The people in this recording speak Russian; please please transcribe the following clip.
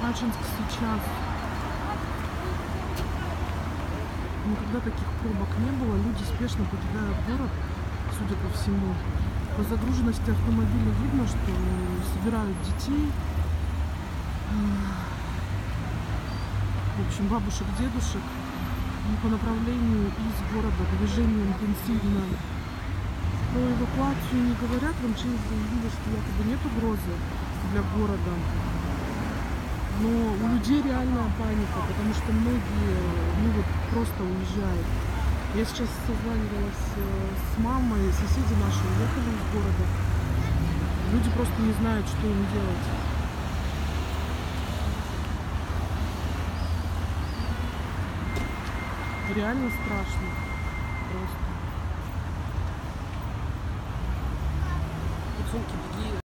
Ачинск сейчас. Никогда таких пробок не было. Люди спешно покидают город, судя по всему. По загруженности автомобиля видно, что собирают детей. В общем, бабушек, дедушек. И по направлению из города движение интенсивно. Про эвакуацию не говорят. В МЧС заявили, что якобы нет угрозы для города. Но у людей реальная паника, потому что многие просто уезжают. Я сейчас созванивалась с мамой, соседи наши уехали из города. Люди просто не знают, что им делать. Реально страшно. Просто. Сумки, беги.